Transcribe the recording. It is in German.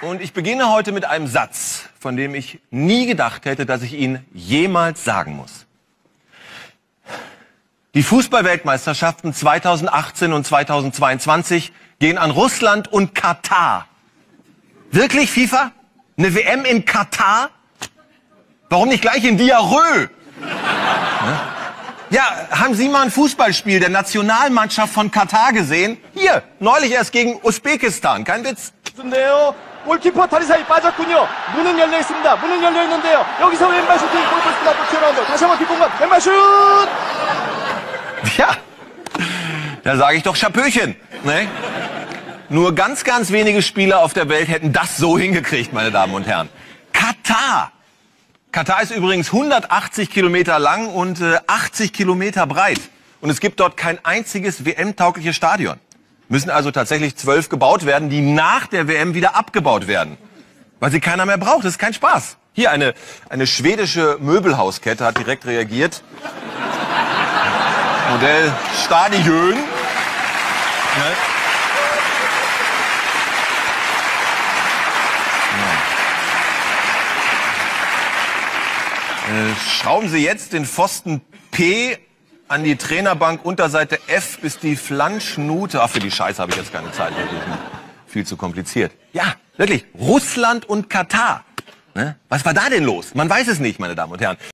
Und ich beginne heute mit einem Satz, von dem ich nie gedacht hätte, dass ich ihn jemals sagen muss. Die Fußball-Weltmeisterschaften 2018 und 2022 gehen an Russland und Katar. Wirklich, FIFA? Eine WM in Katar? Warum nicht gleich in Diarrhoe? Ja, haben Sie mal ein Fußballspiel der Nationalmannschaft von Katar gesehen? Hier, neulich erst gegen Usbekistan. Kein Witz. 골키퍼 다리 사이 빠졌군요. 문은 열려 있습니다. 문은 열려 있는데요. 여기서 왼발 슈팅 골퍼스가 앞으로 튀어나온다. 다시 한번 뒷공간 왼발 슛! Ja, da sage ich doch Chapeauchen. Ne? Nur ganz, ganz wenige Spieler auf der Welt hätten das so hingekriegt, meine Damen und Herren. Katar. Katar ist übrigens 180 Kilometer lang und 80 Kilometer breit. Und es gibt dort kein einziges WM-taugliches Stadion. Müssen also tatsächlich 12 gebaut werden, die nach der WM wieder abgebaut werden. Weil sie keiner mehr braucht. Das ist kein Spaß. Hier, eine schwedische Möbelhauskette hat direkt reagiert. Modell Stadion. Schrauben Sie jetzt den Pfosten P an die Trainerbank Unterseite F bis die Flanschnute. Ach, für die Scheiße habe ich jetzt keine Zeit. Wirklich. Viel zu kompliziert. Ja, wirklich. Russland und Katar. Ne? Was war da denn los? Man weiß es nicht, meine Damen und Herren.